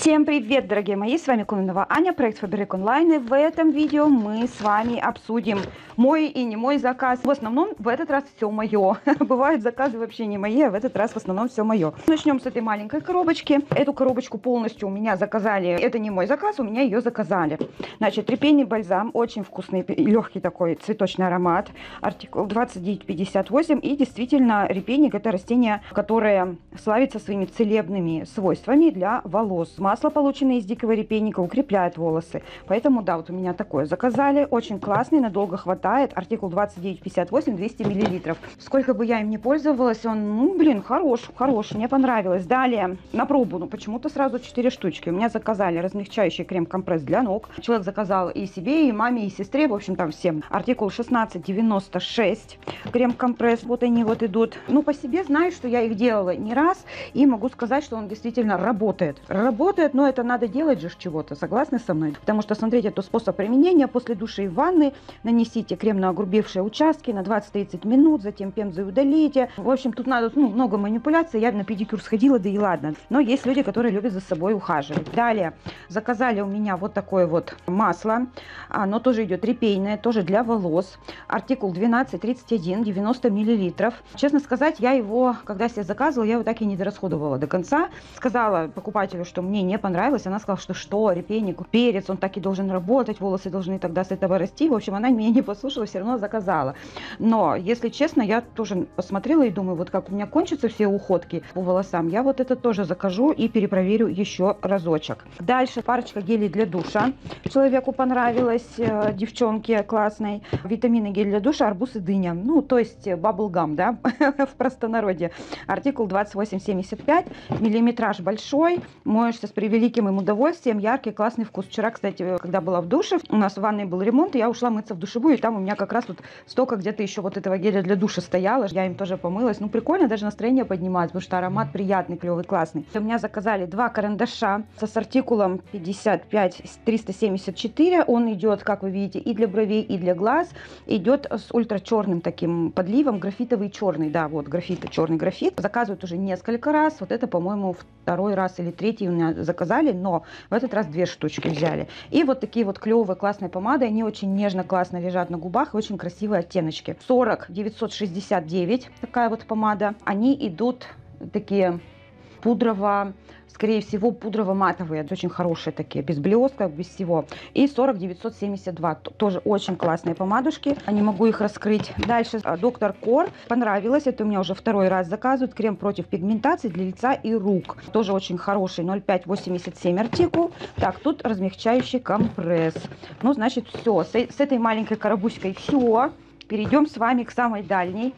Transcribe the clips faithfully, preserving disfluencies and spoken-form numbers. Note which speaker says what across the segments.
Speaker 1: Всем привет, дорогие мои, с вами Кононова Аня, проект Фаберик Онлайн, и в этом видео мы с вами обсудим мой и не мой заказ. В основном в этот раз все мое. Бывают заказы вообще не мои, а в этот раз в основном все мое. Начнем с этой маленькой коробочки. Эту коробочку полностью у меня заказали, это не мой заказ, у меня ее заказали. Значит, репейный бальзам, очень вкусный, легкий такой цветочный аромат, артикул двадцать девять пятьдесят восемь, и действительно репейник это растение, которое славится своими целебными свойствами для волос. Масло, полученное из дикого репейника, укрепляет волосы. Поэтому, да, вот у меня такое заказали. Очень классный, надолго хватает. Артикул двадцать девять пятьдесят восемь, двести миллилитров. Сколько бы я им не пользовалась, он, ну, блин, хорош, хорош, мне понравилось. Далее, на пробу, ну, почему-то сразу четыре штучки. У меня заказали размягчающий крем-компресс для ног. Человек заказал и себе, и маме, и сестре, в общем, там всем. Артикул шестнадцать девяносто шесть, крем-компресс. Вот они вот идут. Ну, по себе знаю, что я их делала не раз, и могу сказать, что он действительно работает. Работает. Но это надо делать же чего-то, согласны со мной? Потому что, смотрите, это способ применения. После душа и ванны нанесите крем на огрубевшие участки на двадцать-тридцать минут, затем пемзой удалите. В общем, тут надо ну, много манипуляций. Я на педикюр сходила, да и ладно. Но есть люди, которые любят за собой ухаживать. Далее, заказали у меня вот такое вот масло. Оно тоже идет репейное, тоже для волос. Артикул двенадцать тридцать один, девяносто миллилитров. Честно сказать, я его, когда себе заказывала, я его так и не дорасходовала до конца. Сказала покупателю, что мне не понравилось. Она сказала, что что, репейник, перец, он так и должен работать, волосы должны тогда с этого расти. В общем, она меня не послушала, все равно заказала. Но, если честно, я тоже посмотрела и думаю, вот как у меня кончатся все уходки по волосам, я вот это тоже закажу и перепроверю еще разочек. Дальше парочка гелей для душа. Человеку понравилось, э, девчонке классной. Витамины гель для душа, арбуз и дыня. Ну, то есть баблгам, да, в простонародье. Артикул двадцать восемь семьдесят пять, миллиметраж большой, моешься с превеликим им удовольствием, яркий, классный вкус. Вчера, кстати, когда была в душе, у нас в ванной был ремонт, и я ушла мыться в душевую, и там у меня как раз вот столько где-то еще вот этого геля для душа стояло. Я им тоже помылась. Ну, прикольно, даже настроение поднимается, потому что аромат приятный, клевый, классный. У меня заказали два карандаша с артикулом пятьдесят пять триста семьдесят четыре. Он идет, как вы видите, и для бровей, и для глаз. Идет с ультрачерным таким подливом, графитовый черный, да, вот графит, черный графит. Заказывают уже несколько раз. Вот это, по-моему, второй раз или третий у меня заказали, но в этот раз две штучки взяли. И вот такие вот клевые классные помады, они очень нежно, классно лежат на губах, очень красивые оттеночки. сорок девятьсот шестьдесят девять такая вот помада. Они идут такие пудрово, скорее всего, пудрово-матовые, очень хорошие такие, без блесков, без всего. И сорок девятьсот семьдесят два, тоже очень классные помадушки, не могу их раскрыть. Дальше доктор Кор, понравилось, это у меня уже второй раз заказывают, крем против пигментации для лица и рук, тоже очень хороший, ноль пять восемьдесят семь артикул. Так, тут размягчающий компресс. Ну, значит, все, с, с этой маленькой коробочкой все. Перейдем с вами к самой дальней.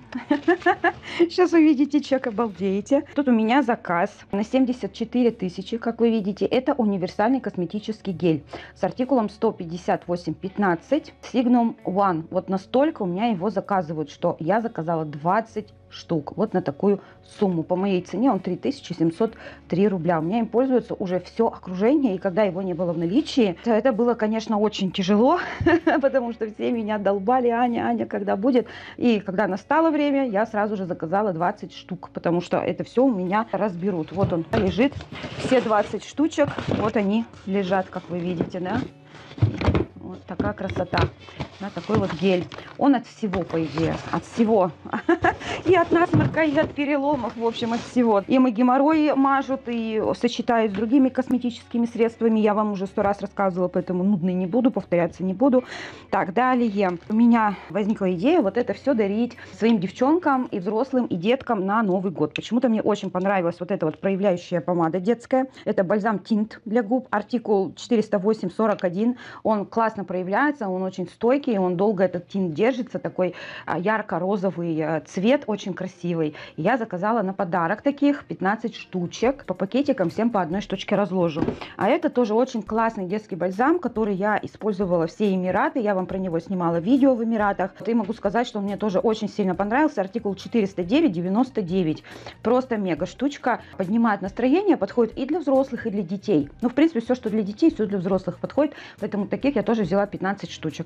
Speaker 1: Сейчас вы видите чек, обалдеете. Тут у меня заказ на семьдесят четыре тысячи, как вы видите. Это универсальный косметический гель с артикулом сто пятьдесят восемь пятнадцать. Signum One. Вот настолько у меня его заказывают, что я заказала двадцать штук. Вот на такую сумму. По моей цене он три тысячи семьсот три рубля. У меня им пользуется уже все окружение. И когда его не было в наличии, это было, конечно, очень тяжело, потому что все меня долбали: Аня, Аня, когда будет. И когда настало время, я сразу же заказала двадцать штук, потому что это все у меня разберут. Вот он лежит, все двадцать штучек. Вот они лежат, как вы видите, да? Вот такая красота. Да, такой вот гель. Он от всего, по идее. От всего. И от насморка, и от переломов. В общем, от всего. Им и геморрой мажут, и сочетают с другими косметическими средствами. Я вам уже сто раз рассказывала, поэтому нудной не буду, повторяться не буду. Так, далее. У меня возникла идея вот это все дарить своим девчонкам и взрослым, и деткам на Новый год. Почему-то мне очень понравилась вот эта вот проявляющая помада детская. Это бальзам тинт для губ. Артикул четыреста восемь сорок один. Он классно проявляется, он очень стойкий, он долго этот тинт держится, такой ярко-розовый цвет, очень красивый. Я заказала на подарок таких пятнадцать штучек, по пакетикам всем по одной штучке разложу. А это тоже очень классный детский бальзам, который я использовала все Эмираты, я вам про него снимала видео в Эмиратах. И могу сказать, что мне тоже очень сильно понравился. Артикул четыреста девять девяносто девять. Просто мега штучка, поднимает настроение, подходит и для взрослых, и для детей. Ну, в принципе, все, что для детей, все для взрослых подходит, поэтому таких я тоже взяла пятнадцать штучек. Причем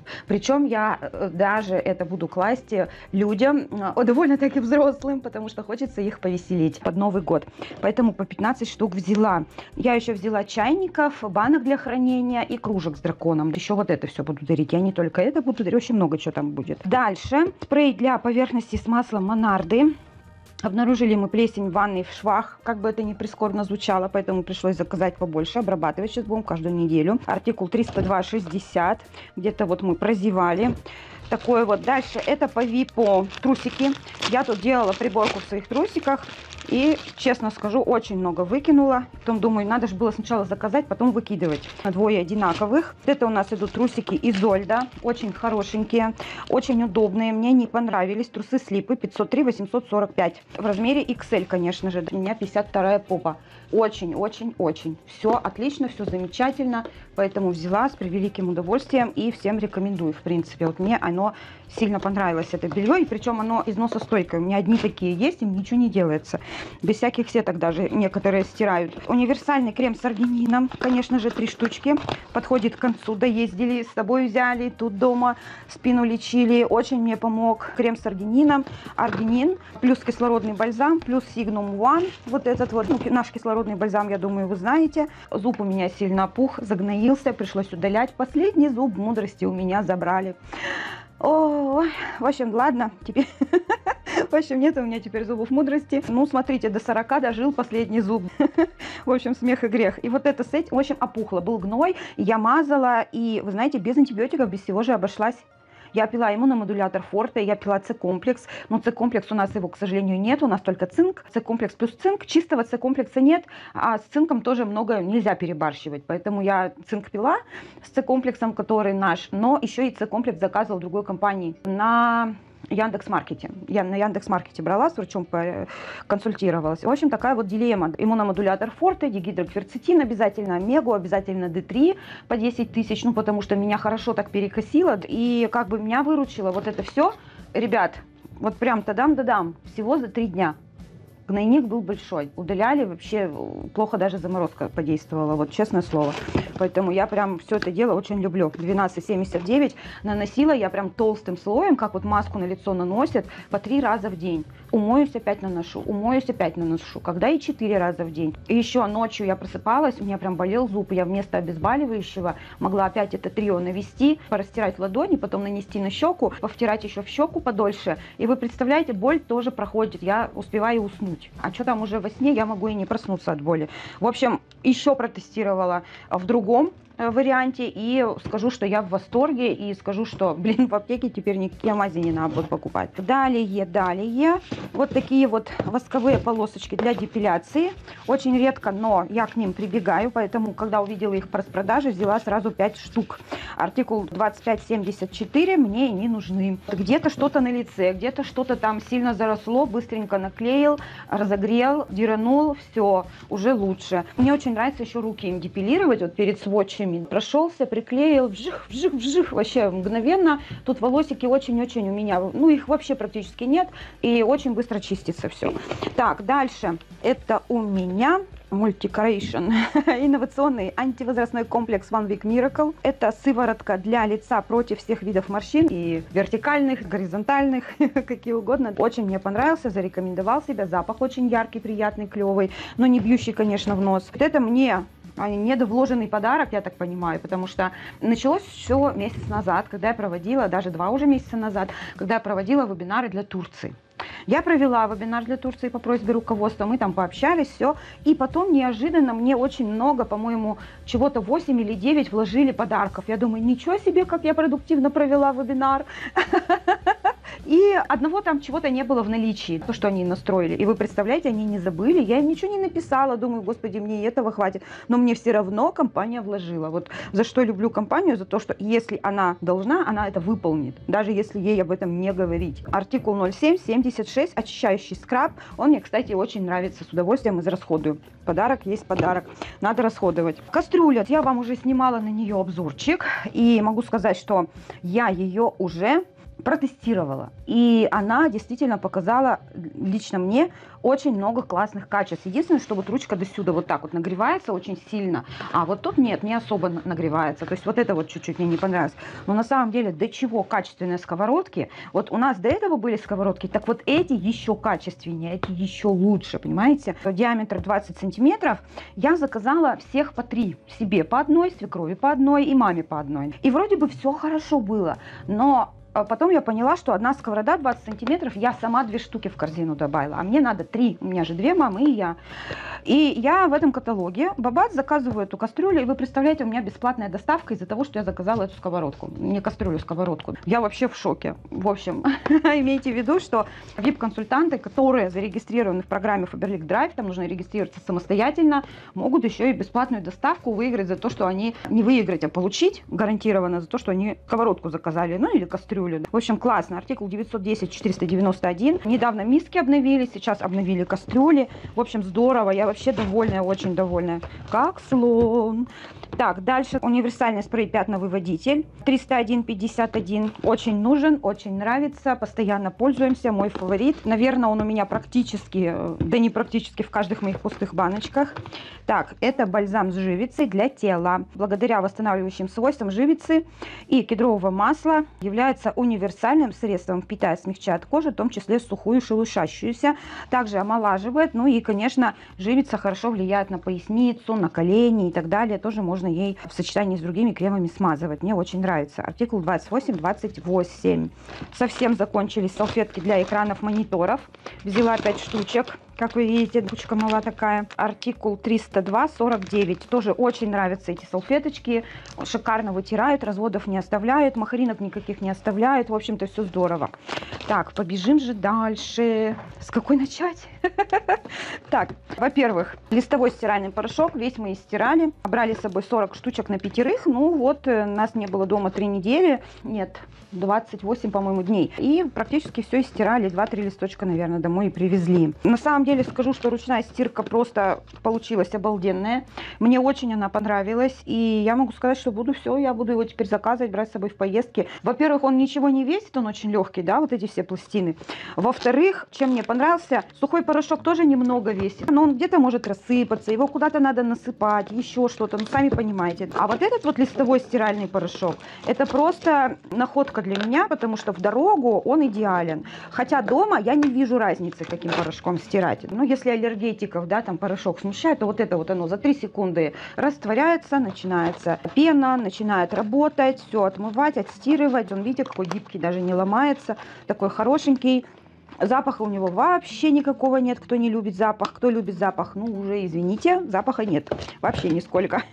Speaker 1: Причем я даже это буду класть людям, довольно-таки взрослым, потому что хочется их повеселить под Новый год. Поэтому по пятнадцать штук взяла. Я еще взяла чайников, банок для хранения и кружек с драконом. Еще вот это все буду дарить. Я не только это буду дарить, очень много чего там будет. Дальше спрей для поверхности с маслом Монарды. Обнаружили мы плесень в ванной в швах, как бы это ни прискорбно звучало, поэтому пришлось заказать побольше, обрабатывать сейчас будем каждую неделю. Артикул триста два шестьдесят, где-то вот мы прозевали. Такое вот. Дальше это по Випо трусики. Я тут делала приборку в своих трусиках и, честно скажу, очень много выкинула. Потом думаю, надо же было сначала заказать, потом выкидывать. Двое одинаковых. Это у нас идут трусики Изольда. Очень хорошенькие, очень удобные. Мне не понравились. Трусы Слипы пятьсот три восемьсот сорок пять. В размере икс эль, конечно же. У меня пятьдесят вторая попа. Очень-очень-очень. Все отлично, все замечательно. Поэтому взяла с превеликим удовольствием и всем рекомендую. В принципе, вот мне оно сильно понравилось, это белье. И причем оно износостойкое. У меня одни такие есть, им ничего не делается. Без всяких сеток даже некоторые стирают. Универсальный крем с аргинином. Конечно же, три штучки. Подходит к концу. Доездили, с собой взяли. Тут дома спину лечили. Очень мне помог крем с аргинином. Аргинин, плюс кислородный бальзам, плюс Signum One. Вот этот вот. Ну, наш кислородный бальзам, я думаю, вы знаете. Зуб у меня сильно опух, загноился. Пришлось удалять. Последний зуб мудрости у меня забрали. О, в общем, ладно, теперь, в общем, нет у меня теперь зубов мудрости. Ну, смотрите, до сорока дожил последний зуб. В общем, смех и грех. И вот это с этим, в общем, опухло. Был гной, я мазала, и, вы знаете, без антибиотиков, без всего же обошлась. Я пила иммуномодулятор Форте, я пила С-комплекс. Но С-комплекс у нас его, к сожалению, нет. У нас только цинк. С-комплекс плюс цинк. Чистого С-комплекса нет. А с цинком тоже много нельзя перебарщивать. Поэтому я цинк пила с С-комплексом, который наш. Но еще и С-комплекс заказывал в другой компании. На Яндекс.Маркете. Я на Яндекс.Маркете брала, с врачом консультировалась. В общем, такая вот дилемма. Иммуномодулятор Форте, дигидрокверцетин обязательно, Мегу обязательно Д три по десять тысяч, ну, потому что меня хорошо так перекосило. И как бы меня выручило вот это все. Ребят, вот прям тадам-дадам, всего за три дня. Гнойник был большой. Удаляли, вообще плохо даже заморозка подействовала, вот честное слово. Поэтому я прям все это дело очень люблю. двенадцать семьдесят девять наносила я прям толстым слоем, как вот маску на лицо наносят, по три раза в день. Умоюсь, опять наношу, умоюсь, опять наношу. Когда и четыре раза в день. И еще ночью я просыпалась, у меня прям болел зуб, я вместо обезболивающего могла опять это трио навести, порастирать ладони, потом нанести на щеку, повтирать еще в щеку подольше. И вы представляете, боль тоже проходит, я успеваю уснуть. А что там уже во сне, я могу и не проснуться от боли. В общем, еще протестировала в другом варианте и скажу, что я в восторге, и скажу, что, блин, в аптеке теперь никакие мази не надо будет покупать. Далее, далее, вот такие вот восковые полосочки для депиляции. Очень редко, но я к ним прибегаю, поэтому, когда увидела их по распродаже, взяла сразу пять штук. Артикул двадцать пять семьдесят четыре мне не нужны. Где-то что-то на лице, где-то что-то там сильно заросло, быстренько наклеил, разогрел, диранул, все, уже лучше. Мне очень нравится еще руки им депилировать, вот перед сводчами. Прошелся, приклеил, вжих, вжих, вжих, вообще мгновенно. Тут волосики очень-очень у меня, ну их вообще практически нет, и очень быстро чистится все. Так, дальше, это у меня Multicoration, инновационный антивозрастной комплекс One Week Miracle. Это сыворотка для лица против всех видов морщин, и вертикальных, горизонтальных, какие угодно. Очень мне понравился, зарекомендовал себя, запах очень яркий, приятный, клевый, но не бьющий, конечно, в нос. Вот это мне недовложенный подарок, я так понимаю, потому что началось все месяц назад, когда я проводила, даже два уже месяца назад, когда я проводила вебинары для Турции. Я провела вебинар для Турции по просьбе руководства, мы там пообщались, все. И потом неожиданно мне очень много, по-моему, чего-то восемь или девять вложили подарков. Я думаю, ничего себе, как я продуктивно провела вебинар. И одного там чего-то не было в наличии, то, что они настроили. И вы представляете, они не забыли, я им ничего не написала, думаю, господи, мне и этого хватит. Но мне все равно компания вложила. Вот за что люблю компанию, за то, что если она должна, она это выполнит, даже если ей об этом не говорить. Артикул ноль семь семьдесят шесть, очищающий скраб. Он мне, кстати, очень нравится, с удовольствием израсходую. Подарок есть подарок, надо расходовать. Кастрюля, я вам уже снимала на нее обзорчик, и могу сказать, что я ее уже протестировала. И она действительно показала лично мне очень много классных качеств. Единственное, что вот ручка до сюда вот так вот нагревается очень сильно, а вот тут нет, не особо нагревается. То есть вот это вот чуть-чуть мне не понравилось. Но на самом деле до чего качественные сковородки. Вот у нас до этого были сковородки, так вот эти еще качественнее, эти еще лучше, понимаете? Диаметр двадцать сантиметров. Я заказала всех по три. Себе по одной, свекрови по одной и маме по одной. И вроде бы все хорошо было, но потом я поняла, что одна сковорода двадцать сантиметров, я сама две штуки в корзину добавила, а мне надо три, у меня же две мамы и я. И я в этом каталоге Бабат заказываю эту кастрюлю, и вы представляете, у меня бесплатная доставка из-за того, что я заказала эту сковородку, не кастрюлю, сковородку. Я вообще в шоке. В общем, имейте в виду, что ви ай пи-консультанты, которые зарегистрированы в программе Faberlic Drive, там нужно регистрироваться самостоятельно, могут еще и бесплатную доставку выиграть за то, что они, не выиграть, а получить гарантированно за то, что они сковородку заказали, ну или кастрюлю. В общем, классно. Артикул девятьсот десять четыреста девяносто один. Недавно миски обновили, сейчас обновили кастрюли. В общем, здорово. Я вообще довольная, очень довольная. Как слон. Так, дальше универсальный спрей пятновыводитель триста один пятьдесят один. Очень нужен, очень нравится. Постоянно пользуемся. Мой фаворит. Наверное, он у меня практически, да не практически, в каждых моих пустых баночках. Так, это бальзам с живицей для тела. Благодаря восстанавливающим свойствам живицы и кедрового масла является универсальным средством, питает, смягчает кожу, в том числе сухую, шелушащуюся. Также омолаживает. Ну и, конечно, живица хорошо влияет на поясницу, на колени и так далее. Тоже можно ей в сочетании с другими кремами смазывать. Мне очень нравится. Артикул двадцать восемь двадцать восемь. Совсем закончились салфетки для экранов мониторов. Взяла пять штучек. Как вы видите, кучка мала такая. Артикул триста два сорок девять. Тоже очень нравятся эти салфеточки. Шикарно вытирают, разводов не оставляют, махаринок никаких не оставляют. В общем-то, все здорово. Так, побежим же дальше. С какой начать? Так, во-первых, листовой стиральный порошок. Весь мы и стирали. Брали с собой сорок штучек на пятерых. Ну вот, нас не было дома три недели. Нет, двадцать восемь, по-моему, дней. И практически все стирали. два-три листочка, наверное, домой и привезли. На самом деле скажу, что ручная стирка просто получилась обалденная. Мне очень она понравилась. И я могу сказать, что буду все, я буду его теперь заказывать, брать с собой в поездки. Во-первых, он ничего не весит, он очень легкий, да, вот эти все пластины. Во-вторых, чем мне понравился, сухой порошок тоже немного весит. Но он где-то может рассыпаться, его куда-то надо насыпать, еще что-то, ну сами понимаете. А вот этот вот листовой стиральный порошок, это просто находка для меня, потому что в дорогу он идеален. Хотя дома я не вижу разницы, каким порошком стирать. Ну, если аллергетиков, да, там порошок смущает, то вот это вот оно за три секунды растворяется, начинается пена, начинает работать, все отмывать, отстирывать. Он, видите, какой гибкий, даже не ломается, такой хорошенький. Запаха у него вообще никакого нет. Кто не любит запах, кто любит запах, ну, уже извините, запаха нет. Вообще нисколько.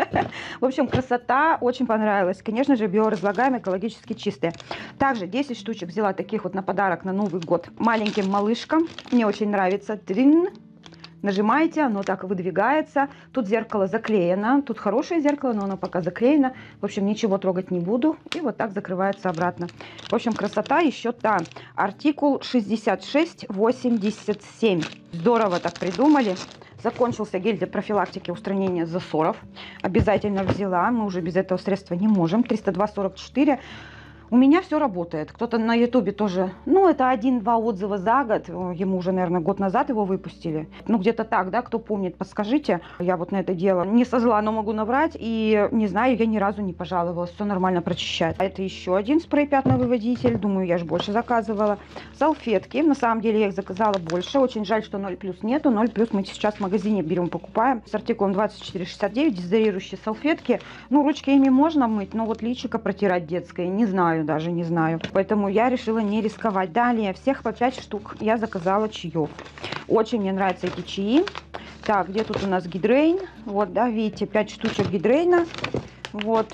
Speaker 1: В общем, красота, очень понравилась. Конечно же, биоразлагаемые, экологически чистые. Также десять штучек взяла таких вот на подарок на Новый год маленьким малышкам. Мне очень нравится. Трин. Нажимаете, оно так выдвигается. Тут зеркало заклеено. Тут хорошее зеркало, но оно пока заклеено. В общем, ничего трогать не буду. И вот так закрывается обратно. В общем, красота еще та. Артикул шестьдесят шесть восемьдесят семь. Здорово так придумали. Закончился гель для профилактики устранения засоров. Обязательно взяла. Мы уже без этого средства не можем. триста два сорок четыре. У меня все работает. Кто-то на ютубе тоже, ну, это один-два отзыва за год. Ему уже, наверное, год назад его выпустили. Ну, где-то так, да, кто помнит, подскажите. Я вот на это дело не со зла, но могу наврать. И не знаю, я ни разу не пожаловалась. Все нормально прочищает. А это еще один спрей пятновыводитель. Думаю, я же больше заказывала. Салфетки. На самом деле я их заказала больше. Очень жаль, что ноль плюс нету. ноль плюс мы сейчас в магазине берем, покупаем. С артикулом двадцать четыре шестьдесят девять. Дезодорирующие салфетки. Ну, ручки ими можно мыть, но вот личико протирать детское не знаю. Даже не знаю. Поэтому я решила не рисковать. Далее, всех по пять штук я заказала чаев. Очень мне нравятся эти чаи. Так, где тут у нас гидрейн? Вот, да, видите, пять штучек гидрейна. Вот.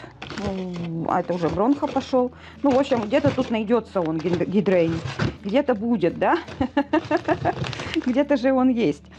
Speaker 1: А это уже бронха пошел. Ну, в общем, где-то тут найдется он, гидрейн. Где-то будет, да? Где-то же он есть.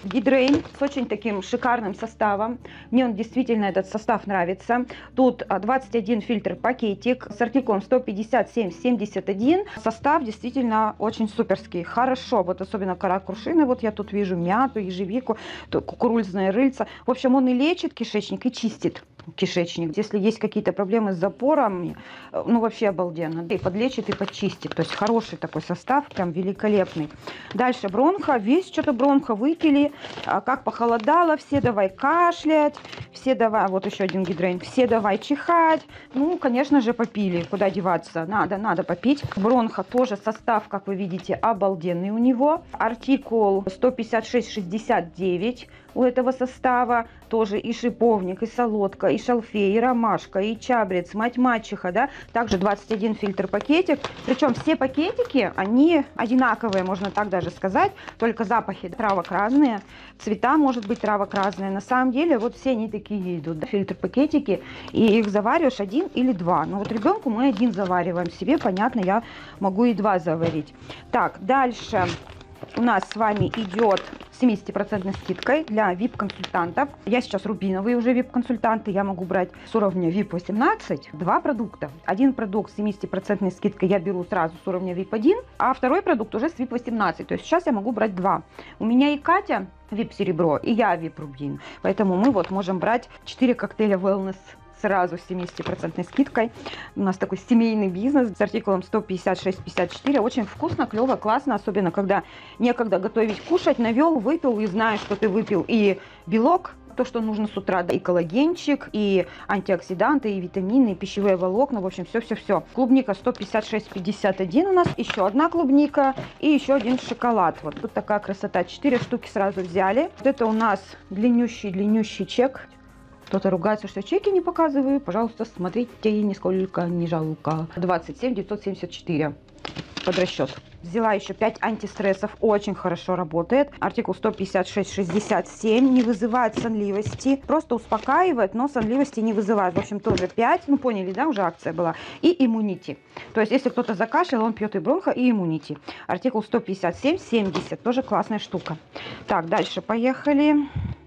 Speaker 1: Гидрейн с очень таким шикарным составом. Мне он действительно, этот состав, нравится. Тут двадцать один фильтр пакетик с артикулом сто пятьдесят семь семьдесят один. Состав действительно очень суперский. Хорошо, вот особенно кора крушины. Вот я тут вижу мяту, ежевику, кукурузное рыльце. В общем, он и лечит кишечник, и чистит кишечник. Если есть какие-то проблемы с запором, ну вообще обалденно. И подлечит, и подчистит. То есть хороший такой состав, прям великолепный. Дальше бронха. Весь что-то бронха выпили. А как похолодало, все давай кашлять, все давай, вот еще один гидрейн, все давай чихать. Ну, конечно же, попили. Куда деваться? Надо, надо попить. Бронха тоже состав, как вы видите, обалденный у него. Артикул сто пятьдесят шесть шестьдесят девять. У этого состава тоже и шиповник, и солодка, и шалфей, и ромашка, и чабрец, мать-мачеха, да. Также двадцать один фильтр пакетик. Причем все пакетики, они одинаковые, можно так даже сказать, только запахи травок разные, цвета, может быть, травок разные. На самом деле, вот все они такие идут, да? Фильтр пакетики, и их завариваешь один или два. Но вот ребенку мы один завариваем, себе, понятно, я могу и два заварить. Так, дальше у нас с вами идет семидесятипроцентной скидкой для вип-консультантов. Я сейчас рубиновые уже вип-консультанты. Я могу брать с уровня вип восемнадцать два продукта. Один продукт с семидесятипроцентной скидкой я беру сразу с уровня вип один, а второй продукт уже с вип восемнадцать. То есть сейчас я могу брать два. У меня и Катя вип серебро, и я вип рубин. Поэтому мы вот можем брать четыре коктейля wellness сразу с семидесятипроцентной скидкой. У нас такой семейный бизнес с артикулом сто пятьдесят шесть пятьдесят четыре. Очень вкусно, клево, классно, особенно когда некогда готовить, кушать, навел, выпил и знаешь, что ты выпил и белок, то, что нужно с утра, да, и коллагенчик, и антиоксиданты, и витамины, и пищевые волокна, в общем, все-все-все. Клубника сто пятьдесят шесть пятьдесят один у нас, еще одна клубника и еще один шоколад. Вот тут такая красота, четыре штуки сразу взяли. Вот это у нас длиннющий-длиннющий чек. Кто-то ругается, что чеки не показываю. Пожалуйста, смотрите, нисколько не жалко. двадцать семь девятьсот семьдесят четыре под расчет. Взяла еще пять антистрессов, очень хорошо работает. Артикул сто пятьдесят шесть шестьдесят семь, не вызывает сонливости, просто успокаивает, но сонливости не вызывает. В общем, тоже пять, ну поняли, да, уже акция была. И иммунити. То есть, если кто-то закашлял, он пьет и бронхо, и иммунити. Артикул сто пятьдесят семь семьдесят, тоже классная штука. Так, дальше поехали.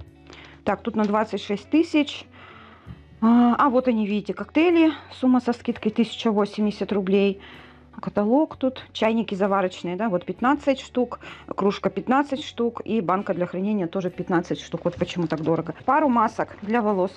Speaker 1: Так, тут на двадцать шесть тысяч. А, а вот они, видите, коктейли. Сумма со скидкой тысяча восемьдесят рублей. Каталог тут. Чайники заварочные, да, вот пятнадцать штук. Кружка пятнадцать штук. И банка для хранения тоже пятнадцать штук. Вот почему так дорого. Пару масок для волос.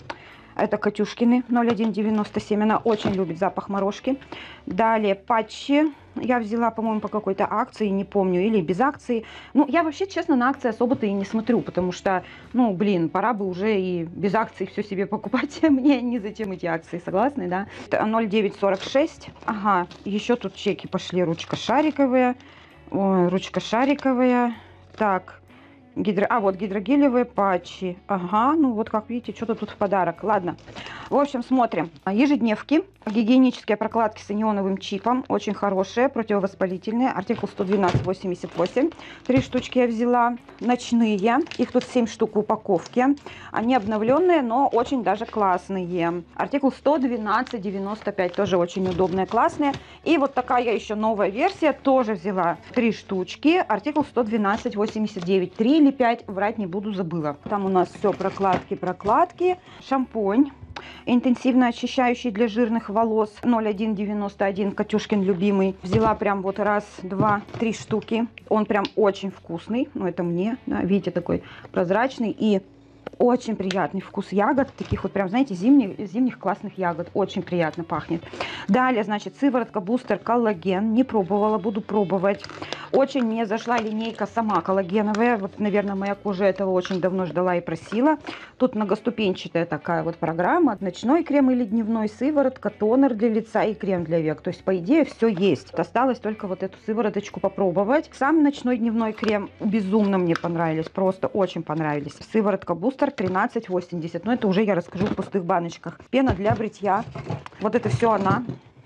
Speaker 1: Это Катюшкины ноль один девяносто семь. Она очень любит запах морожки. Далее патчи. Я взяла, по-моему, по какой-то акции, не помню, или без акции. Ну, я вообще, честно, на акции особо-то и не смотрю, потому что, ну, блин, пора бы уже и без акций все себе покупать. Мне не зачем эти акции, согласны, да? ноль девять сорок шесть. Ага, еще тут чеки пошли. Ручка шариковая. Ой, ручка шариковая. Так. Гидро... А, вот гидрогелевые патчи. Ага, ну вот как видите, что-то тут в подарок. Ладно. В общем, смотрим. Ежедневки. Гигиенические прокладки с анионовым чипом. Очень хорошие, противовоспалительные. Артикул сто двенадцать восемьдесят восемь. Три штучки я взяла. Ночные. Их тут семь штук в упаковке. Они обновленные, но очень даже классные. Артикул сто двенадцать девяносто пять. Тоже очень удобные, классные. И вот такая еще новая версия. Тоже взяла три штучки. Артикул сто двенадцать восемьдесят девять. три или пять, врать не буду, забыла. Там у нас все прокладки, прокладки. Шампунь интенсивно очищающий для жирных волос ноль один девяносто один, Катюшкин любимый. Взяла прям вот раз, два, три штуки. Он прям очень вкусный. Ну, это мне, да, видите, такой прозрачный и очень приятный вкус ягод, таких вот прям, знаете, зимних, зимних классных ягод. Очень приятно пахнет. Далее, значит, сыворотка бустер коллаген. Не пробовала, буду пробовать. Очень мне зашла линейка сама коллагеновая. Вот, наверное, моя кожа этого очень давно ждала и просила. Тут многоступенчатая такая вот программа. Ночной крем или дневной, сыворотка, тонер для лица и крем для век. То есть, по идее, все есть. Осталось только вот эту сывороточку попробовать. Сам ночной дневной крем безумно мне понравились. Просто очень понравились. Сыворотка бустер тринадцать восемьдесят. Но это уже я расскажу в пустых баночках. Пена для бритья. Вот это все она.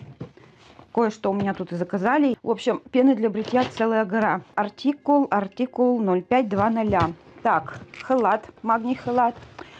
Speaker 1: Кое-что у меня тут и заказали. В общем, пены для бритья целая гора. Артикул, артикул ноль пять двадцать. Так, халат, магний халат.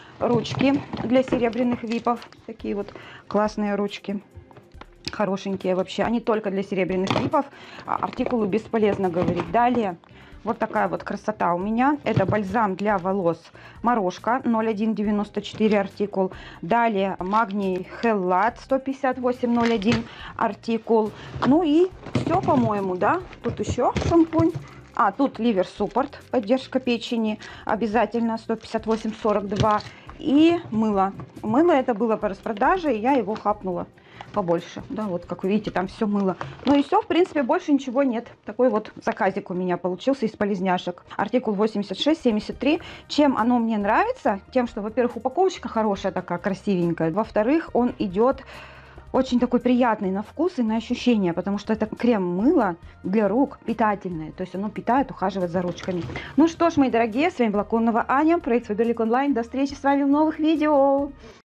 Speaker 1: Ручки для серебряных випов. Такие вот классные ручки. Хорошенькие вообще. Они только для серебряных випов. Артикулы бесполезно говорить. Далее Вот такая вот красота у меня. Это бальзам для волос Морошка ноль один девяносто четыре артикул. Далее магний Хеллат сто пятьдесят восемь ноль один артикул. Ну и все, по-моему, да. Тут еще шампунь. А, тут ливер суппорт, поддержка печени, обязательно сто пятьдесят восемь сорок два. И мыло. Мыло это было по распродаже, и я его хапнула побольше. Да, вот как вы видите, там все мыло. Ну и все, в принципе, больше ничего нет. Такой вот заказик у меня получился из полезняшек. Артикул восемьдесят шесть семьдесят три. Чем оно мне нравится? Тем, что, во-первых, упаковочка хорошая такая, красивенькая. Во-вторых, он идет очень такой приятный на вкус и на ощущение, потому что это крем-мыло для рук питательное, то есть оно питает, ухаживает за ручками. Ну что ж, мои дорогие, с вами была Кононова Аня, проект Faberlic Online. До встречи с вами в новых видео.